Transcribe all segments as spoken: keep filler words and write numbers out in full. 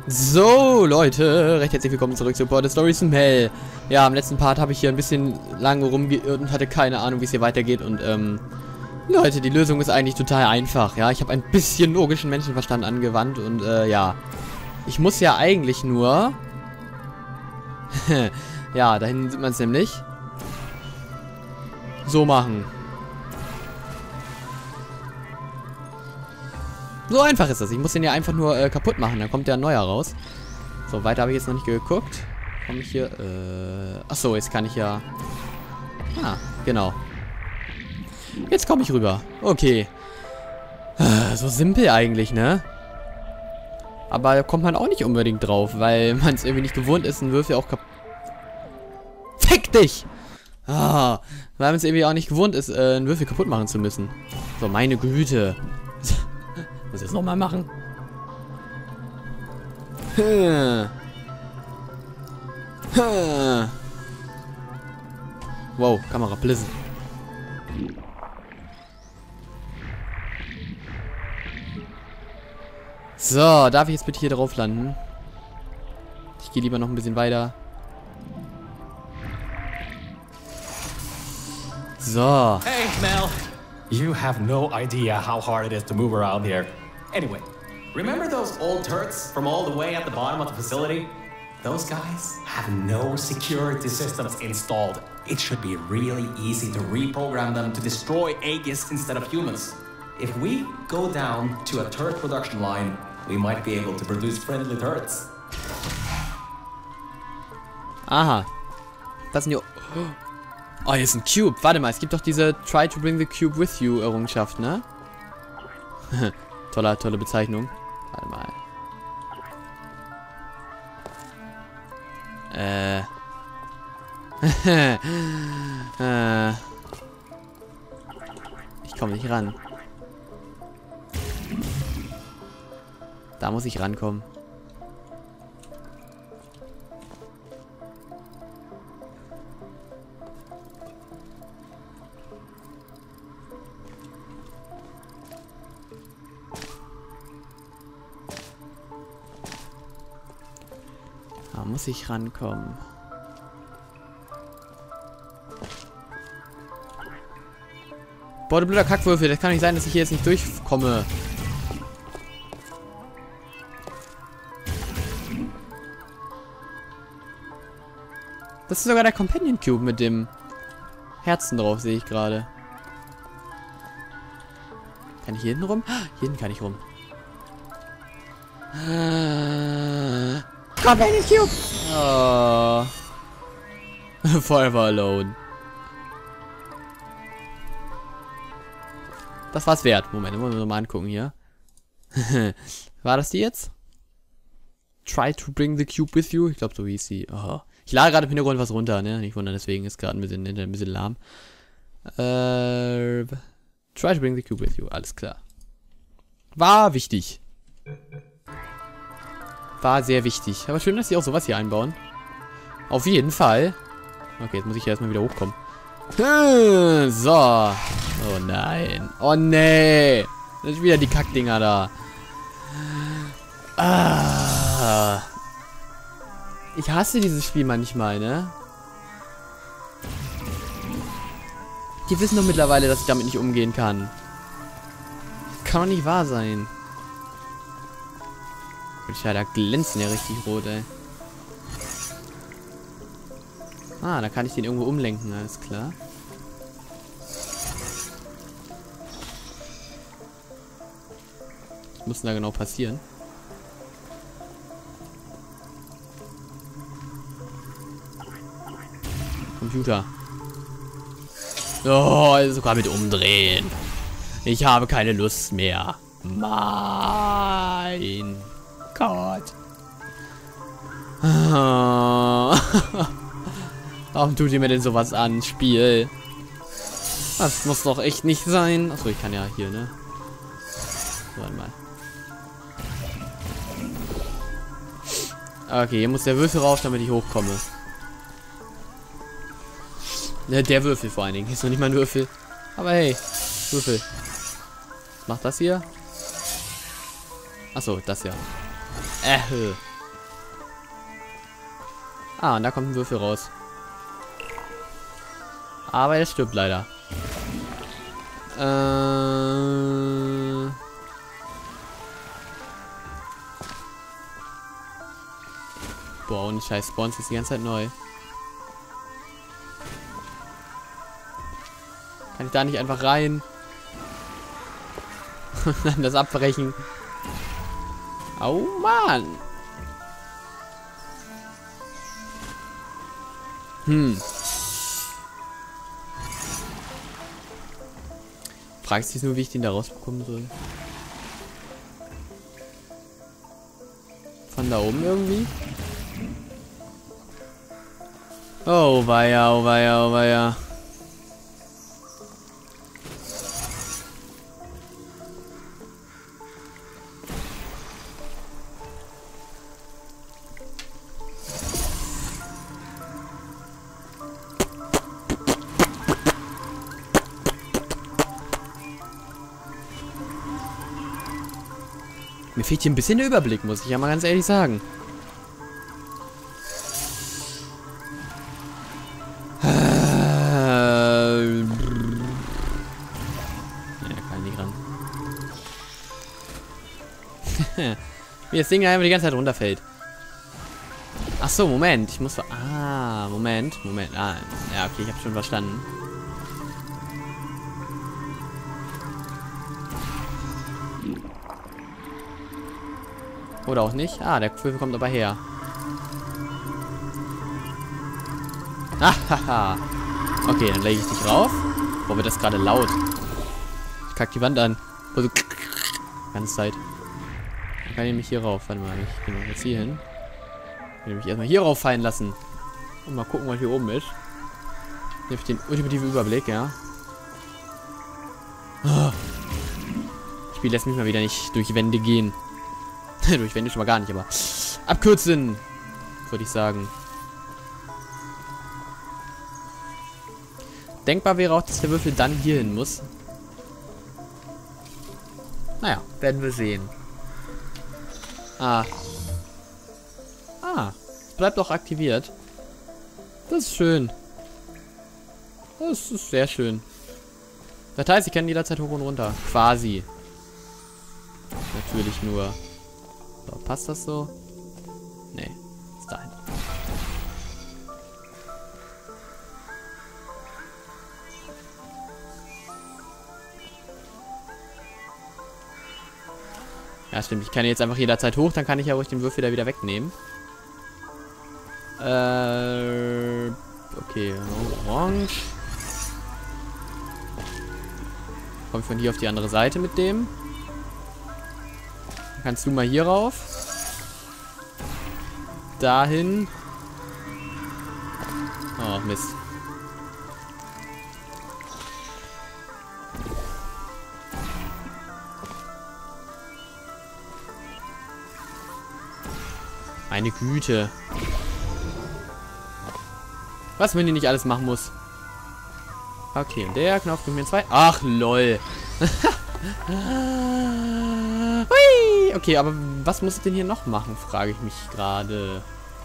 So, Leute, recht herzlich willkommen zurück zu Portal Stories from Hell. Ja, im letzten Part habe ich hier ein bisschen lange rumgeirrt und hatte keine Ahnung, wie es hier weitergeht. Und, ähm, Leute, die Lösung ist eigentlich total einfach, ja. Ich habe ein bisschen logischen Menschenverstand angewandt und, äh, ja. Ich muss ja eigentlich nur... ja, da hinten sieht man es nämlich. So machen. So einfach ist das. Ich muss den ja einfach nur äh, kaputt machen. Dann kommt ja ein neuer raus. So, weiter habe ich jetzt noch nicht geguckt. Komme ich hier... Äh, achso, jetzt kann ich ja... Ah, genau. Jetzt komme ich rüber. Okay. So simpel eigentlich, ne? Aber da kommt man auch nicht unbedingt drauf, weil man es irgendwie nicht gewohnt ist, einen Würfel auch kaputt... Fick dich! Ah, weil man es irgendwie auch nicht gewohnt ist, äh, einen Würfel kaputt machen zu müssen. So, meine Güte. Muss ich das nochmal machen? Hm. Hm. Wow, Kamera blitzen. So, darf ich jetzt bitte hier drauf landen? Ich gehe lieber noch ein bisschen weiter. So. Hey, Mel. You have no idea how hard it is to move around here. Anyway, remember those old turrets from all the way at the bottom of the facility? Those guys have no security systems installed. It should be really easy to reprogram them to destroy Aegis instead of humans. If we go down to a turret production line, we might be able to produce friendly turrets. Aha. Das sind die... Oh, hier ist ein Cube. Warte mal, es gibt doch diese Try to bring the cube with you Errungenschaft, ne? Tolle, tolle Bezeichnung. Warte mal. Äh. äh. Ich komme nicht ran. Da muss ich rankommen. Da muss ich rankommen. Boah, du blöder Kackwürfel. Das kann nicht sein, dass ich hier jetzt nicht durchkomme. Das ist sogar der Companion Cube mit dem Herzen drauf, sehe ich gerade. Kann ich hier hinten rum? Hier hinten kann ich rum. Companion Cube! Oh. Forever alone. Das war's wert. Moment, wollen wir uns mal angucken hier. War das die jetzt? Try to bring the cube with you? Ich glaube, so hieß sie. Oh. Ich lade gerade im Hintergrund was runter, ne? Nicht wundern, deswegen ist gerade ein bisschen, ein bisschen lahm. Äh, try to bring the cube with you. Alles klar. War wichtig. War sehr wichtig. Aber schön, dass sie auch sowas hier einbauen. Auf jeden Fall. Okay, jetzt muss ich erstmal wieder hochkommen. Hm, so. Oh nein. Oh nee. Das sind wieder die Kackdinger da. Ah. Ich hasse dieses Spiel manchmal, ne? Die wissen doch mittlerweile, dass ich damit nicht umgehen kann. Kann doch nicht wahr sein. Ja, da glänzen ja richtig rot, ey. Ah, da kann ich den irgendwo umlenken, alles klar. Was muss denn da genau passieren? Computer. Oh, sogar mit umdrehen. Ich habe keine Lust mehr. Mein Gott. Warum tut ihr mir denn sowas an, Spiel? Das muss doch echt nicht sein. Achso, ich kann ja hier, ne? So, warte mal. Okay, hier muss der Würfel rauf, damit ich hochkomme. Ne, der Würfel vor allen Dingen. Ist noch nicht mal ein Würfel. Aber hey, Würfel. Was macht das hier? Achso, das ja. Äh. Ah, und da kommt ein Würfel raus. Aber er stirbt leider. Äh... Boah, und scheiß Spawns ist die ganze Zeit neu. Kann ich da nicht einfach rein? Und dann das abbrechen. Oh Mann. Hm. Fragst du dich nur, wie ich den da rausbekommen soll? Von da oben irgendwie? Oh weia, oh weia, oh weia. Mir fehlt hier ein bisschen der Überblick, muss ich ja mal ganz ehrlich sagen. Äh, ja, kann nicht ran. Wie das Ding einfach die ganze Zeit runterfällt. Ach so, Moment. Ich muss... Ah, Moment. Moment. Ah, ja, okay, ich habe schon verstanden. Oder auch nicht. Ah, der Würfel kommt aber her. Hahaha. Okay, dann lege ich dich rauf. Boah, wird das gerade laut. Ich kack die Wand an. Also, ganze Zeit. Dann kann ich mich hier rauf. Warte mal, ich gehe mal jetzt hier hin. Ich will mich erstmal hier rauf fallen lassen. Und mal gucken, was hier oben ist. Hier habe ich den ultimativen Überblick, ja. Das Spiel lässt mich mal wieder nicht durch Wände gehen. Durch Wände schon mal gar nicht, aber abkürzen, würde ich sagen. Denkbar wäre auch, dass der Würfel dann hier hin muss. Naja, werden wir sehen. Ah. Ah, es bleibt auch aktiviert. Das ist schön. Das ist sehr schön. Das heißt, ich kann jederzeit hoch und runter. Quasi. Natürlich nur. So, passt das so? Nee, ist dahin. Ja, stimmt. Ich kann jetzt einfach jederzeit hoch, dann kann ich ja ruhig den Würfel da wieder wegnehmen. Äh, okay, orange. Komme ich von hier auf die andere Seite mit dem. Kannst du mal hier rauf. Dahin. Oh, Mist. Meine Güte. Was, wenn die nicht alles machen muss? Okay, und der Knopf gibt mir zwei. Ach, lol. Hui! Okay, aber was muss ich denn hier noch machen, frage ich mich gerade.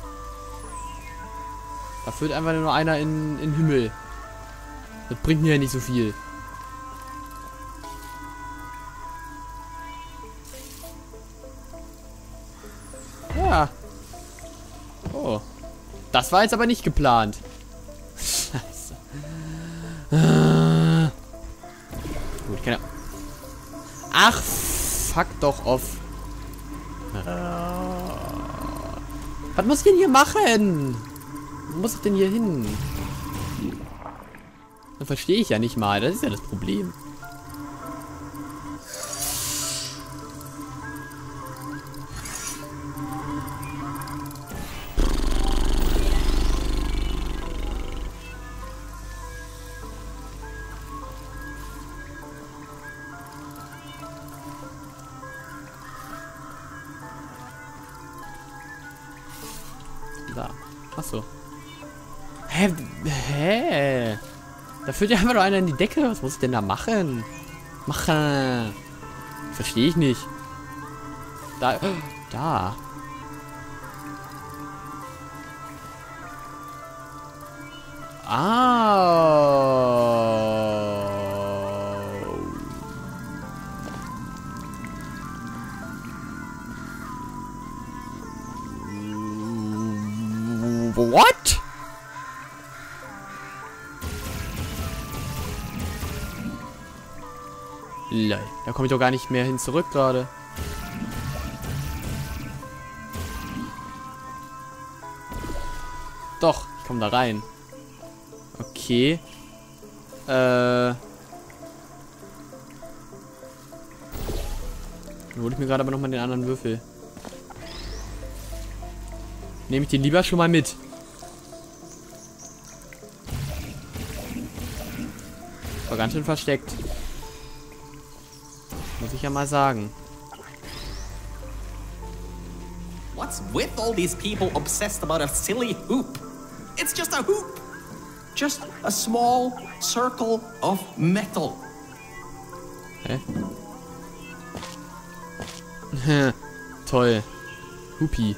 Da führt einfach nur einer in den Himmel. Das bringt mir ja nicht so viel. Ja. Oh. Das war jetzt aber nicht geplant. Scheiße. Ah. Gut, ich kann ja... Ach, fuck doch off. Ah. Was muss ich denn hier machen? Wo muss ich denn hier hin? Das verstehe ich ja nicht mal. Das ist ja das Problem. Da. Achso. Hä? Hä? Da führt ja einfach nur einer in die Decke. Was muss ich denn da machen? Machen. Verstehe ich nicht. Da. Da. What? Lol, da komme ich doch gar nicht mehr hin zurück gerade. Doch, ich komme da rein. Okay. Äh. Dann hole ich mir gerade aber nochmal den anderen Würfel. Nehme ich den lieber schon mal mit. War ganz schön versteckt. Muss ich ja mal sagen. What's with all these people obsessed about a silly hoop? It's just a hoop. Just a small circle of metal. Hä? Toll. Hupi.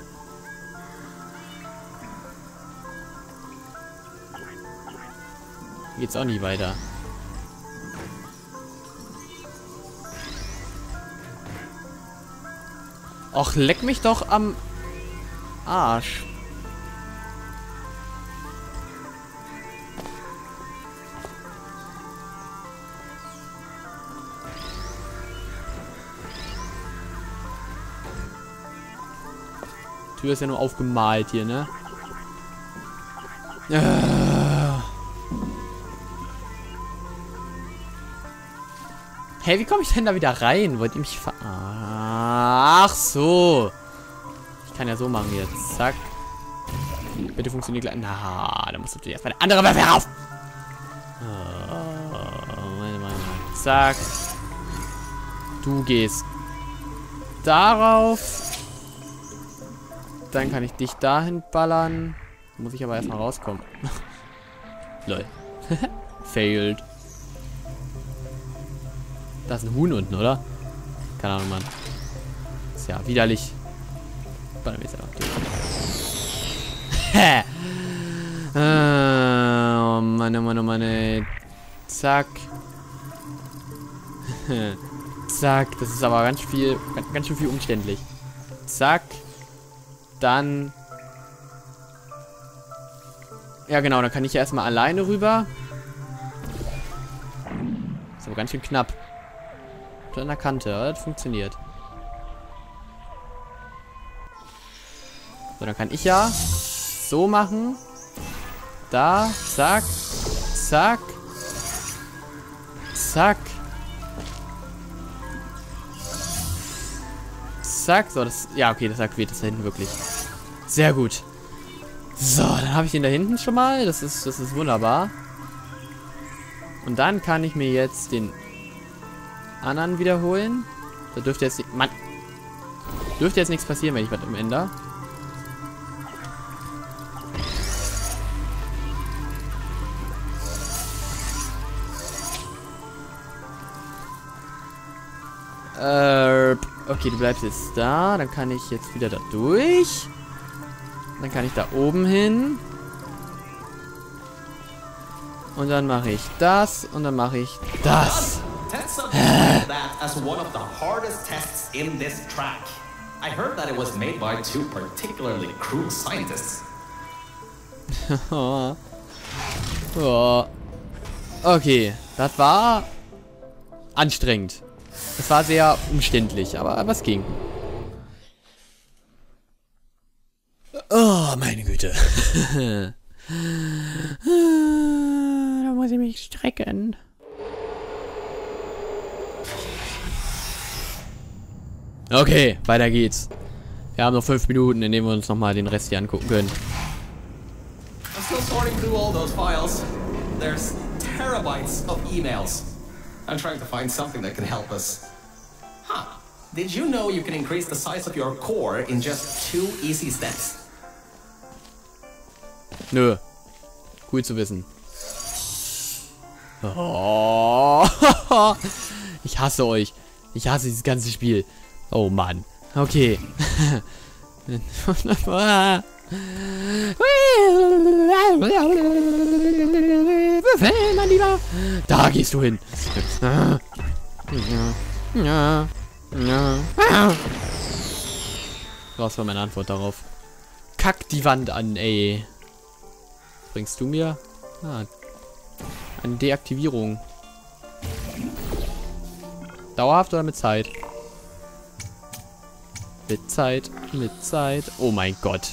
Geht's auch nie weiter. Och, leck mich doch am Arsch. Die Tür ist ja nur aufgemalt hier, ne? Äh. Hey, wie komme ich denn da wieder rein? Wollt ihr mich ver... Ach so. Ich kann ja so machen jetzt. Zack. Bitte funktioniert gleich. Na, da musst du erstmal eine andere Waffe herauf. Oh, meine, meine, meine. Zack. Du gehst darauf. Dann kann ich dich dahin ballern. Muss ich aber erstmal rauskommen. Lol. Failed. Da ist ein Huhn unten, oder? Keine Ahnung, Mann. Ist ja widerlich. Ballern wir jetzt einfach durch. Hä? Oh Mann, oh Mann, oh Mann, ey. Zack. Zack. Das ist aber ganz viel, ganz, ganz schön viel umständlich. Zack. Dann. Ja, genau, dann kann ich ja erstmal alleine rüber. Ist aber ganz schön knapp. An der Kante, aber das funktioniert. So, dann kann ich ja so machen. Da, zack, zack, zack, zack. So, das, ja, okay, das aktiviert das da hinten wirklich. Sehr gut. So, dann habe ich den da hinten schon mal. Das ist, das ist wunderbar. Und dann kann ich mir jetzt den anderen wiederholen. Da dürfte jetzt nicht... Mann! Dürfte jetzt nichts passieren, wenn ich was umändere. Äh, okay, du bleibst jetzt da. Dann kann ich jetzt wieder da durch. Dann kann ich da oben hin. Und dann mache ich das. Und dann mache ich das. Test submitted that as one of the hardest tests in this track. I heard that it was made by two particularly cruel scientists. Oh. Okay, das war anstrengend. Es war sehr umständlich, aber was ging. Oh, meine Güte. Da muss ich mich strecken. Okay, weiter geht's. Wir haben noch fünf Minuten, in denen wir uns nochmal den Rest hier angucken können. I'm still sorting through all those files. There's terabytes of emails. I'm trying to find something that can help us. Huh. Did you know you can increase the size of your core in just two easy steps? Nö. Cool zu wissen. Oh. Ich hasse euch. Ich hasse dieses ganze Spiel. Oh Mann. Okay. Mein Lieber. Da gehst du hin. Was war meine Antwort darauf? Kack die Wand an, ey. Was bringst du mir? Ah, eine Deaktivierung. Dauerhaft oder mit Zeit? Mit Zeit, mit Zeit. Oh mein Gott.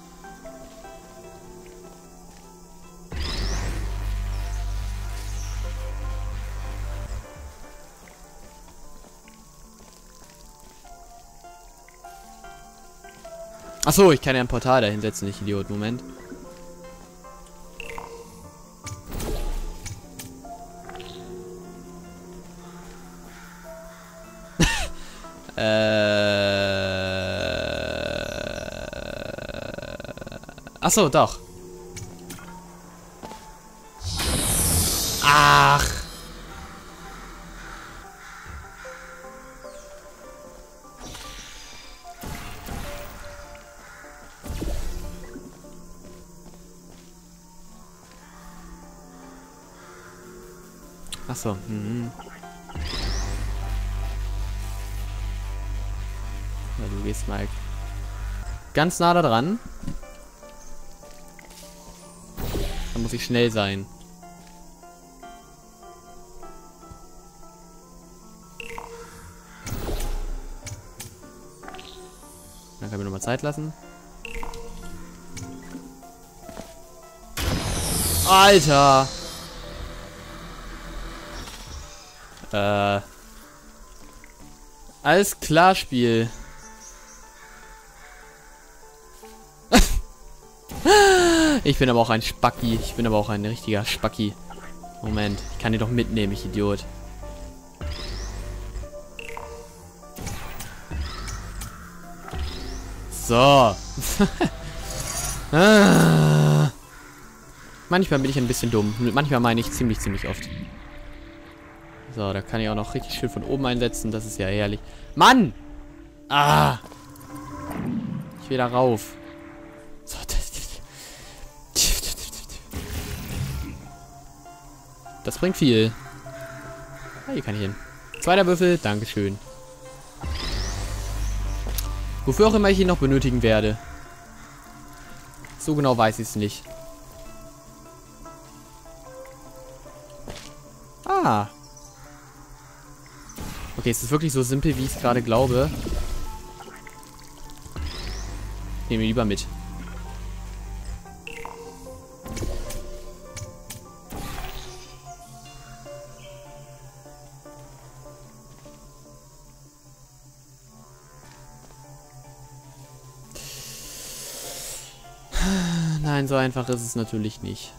Achso, ich kann ja ein Portal da hinsetzen, nicht Idiot. Moment. äh... Achso, doch. Ach. Achso. Mhm. Ja, du gehst mal ganz nah da dran. Da muss ich schnell sein. Dann können wir nochmal Zeit lassen. Alter! Äh. Alles klar, Spiel. Ich bin aber auch ein Spacki. Ich bin aber auch ein richtiger Spacki. Moment, ich kann die doch mitnehmen, ich Idiot. So. ah. Manchmal bin ich ein bisschen dumm. Manchmal meine ich ziemlich, ziemlich oft. So, da kann ich auch noch richtig schön von oben einsetzen. Das ist ja herrlich. Mann! Ah! Ich will da rauf. So, das bringt viel. Ah, hier kann ich hin. Zweiter Würfel. Dankeschön. Wofür auch immer ich ihn noch benötigen werde. So genau weiß ich es nicht. Ah. Okay, es ist wirklich so simpel, wie ich es gerade glaube. Nehmen wir lieber mit. Nein, so einfach ist es natürlich nicht.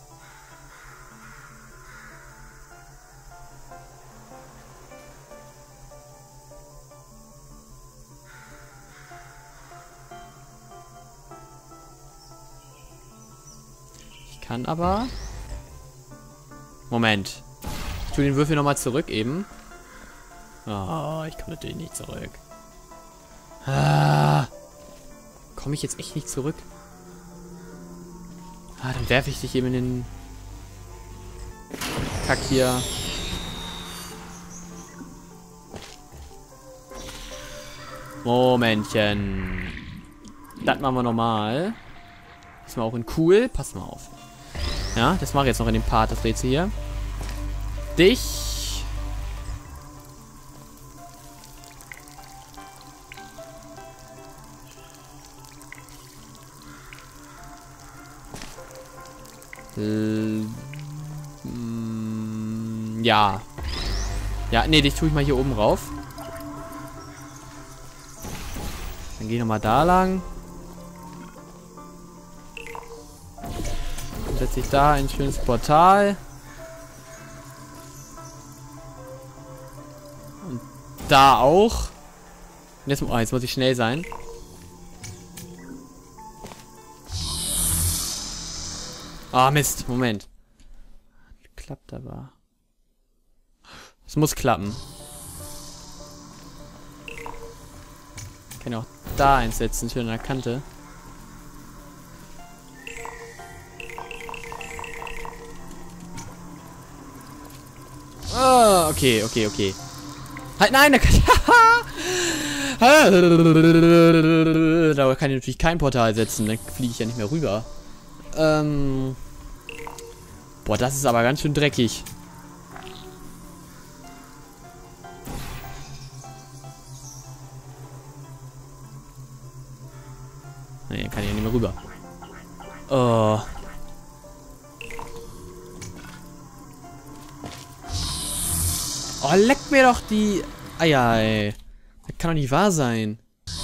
Ich kann aber... Moment. Ich tue den Würfel nochmal zurück eben. Oh, ich komme natürlich nicht zurück. Ah. Komme ich jetzt echt nicht zurück? Ah, dann werfe ich dich eben in den Kack hier. Momentchen. Das machen wir normal. Das machen wir auch in cool. Pass mal auf. Ja, das mache ich jetzt noch in dem Part, das Rätsel hier. Dich. Äh, mm, ja. Ja, nee, dich tue ich mal hier oben rauf. Dann geh ich nochmal da lang. Dann setze ich da ein schönes Portal. Und da auch. Und jetzt, oh, jetzt muss ich schnell sein. Ah, oh, Mist. Moment. Klappt aber. Es muss klappen. Ich kann ja auch da einsetzen, schön an der Kante. Oh, okay, okay, okay. Halt, nein, da kann ich... Da kann ich natürlich kein Portal setzen. Dann fliege ich ja nicht mehr rüber. Ähm... Boah, das ist aber ganz schön dreckig. Nee, kann ich ja nicht mehr rüber. Oh. Oh, leck mir doch die Eier, ey. Das kann doch nicht wahr sein.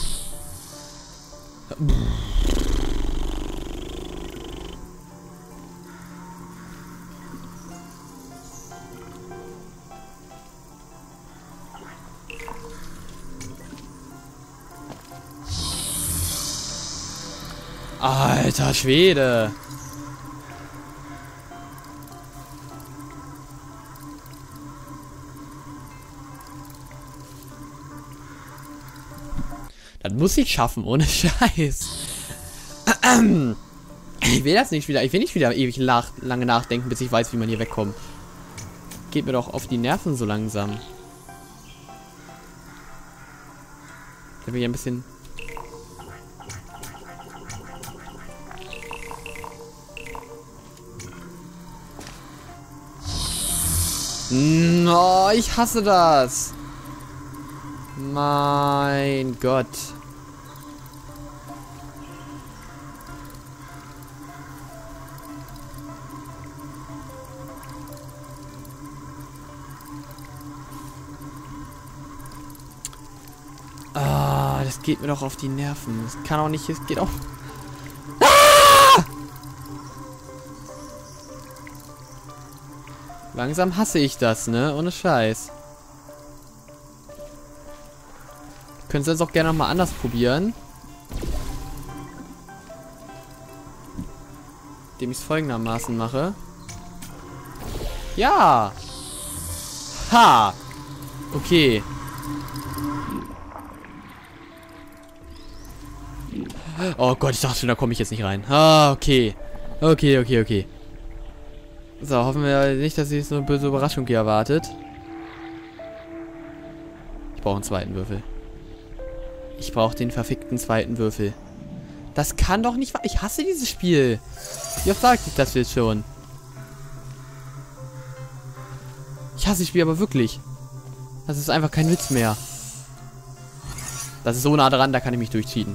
Alter Schwede. Das muss ich schaffen, ohne Scheiß. Ich will das nicht wieder. Ich will nicht wieder ewig nach, lange nachdenken, bis ich weiß, wie man hier wegkommt. Geht mir doch auf die Nerven so langsam. Da bin ich ein bisschen... No, ich hasse das. Mein Gott. Ah, das geht mir doch auf die Nerven. Das kann auch nicht, es geht auch... Ah! Langsam hasse ich das, ne? Ohne Scheiß. Könnt ihr es auch gerne noch mal anders probieren. Indem ich es folgendermaßen mache. Ja! Ha! Okay. Oh Gott, ich dachte schon, da komme ich jetzt nicht rein. Ah, okay. Okay, okay, okay. So, hoffen wir nicht, dass sich so eine böse Überraschung hier erwartet. Ich brauche einen zweiten Würfel. Ich brauche den verfickten zweiten Würfel. Das kann doch nicht wahr... Ich hasse dieses Spiel. Wie oft sagte ich das jetzt schon? Ich hasse das Spiel aber wirklich. Das ist einfach kein Witz mehr. Das ist so nah dran, da kann ich mich durchziehen.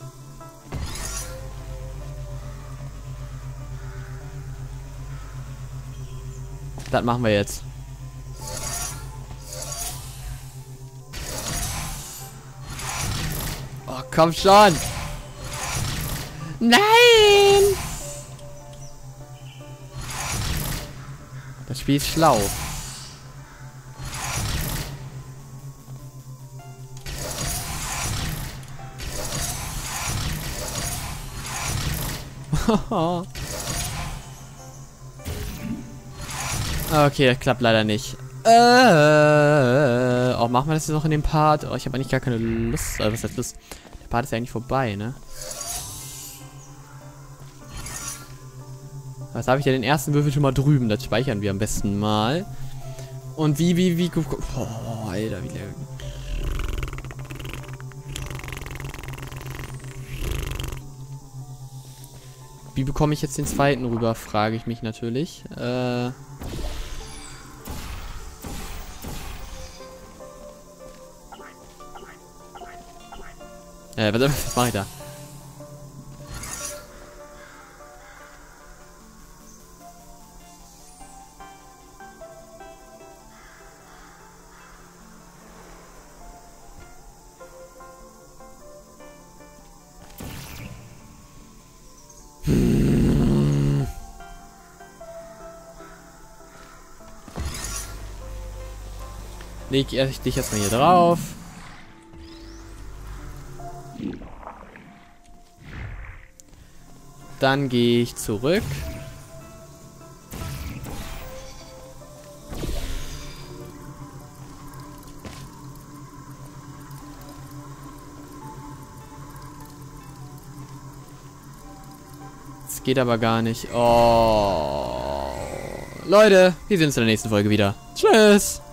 Das machen wir jetzt. Oh, komm schon. Nein! Das Spiel ist schlau. Okay, das klappt leider nicht. Äh, oh, machen wir das jetzt noch in dem Part? Oh, ich habe eigentlich gar keine Lust. Also, was heißt Lust? Der Part ist ja eigentlich vorbei, ne? Was habe ich denn den ersten Würfel schon mal drüben? Das speichern wir am besten mal. Und wie, wie, wie... Oh, Alter, wie... Wie bekomme ich jetzt den zweiten rüber, frage ich mich natürlich. Äh... Äh, was, was mache ich da? Hm. Leg ich dich erstmal hier drauf. Dann gehe ich zurück. Das geht aber gar nicht. Oh. Leute, wir sehen uns in der nächsten Folge wieder. Tschüss.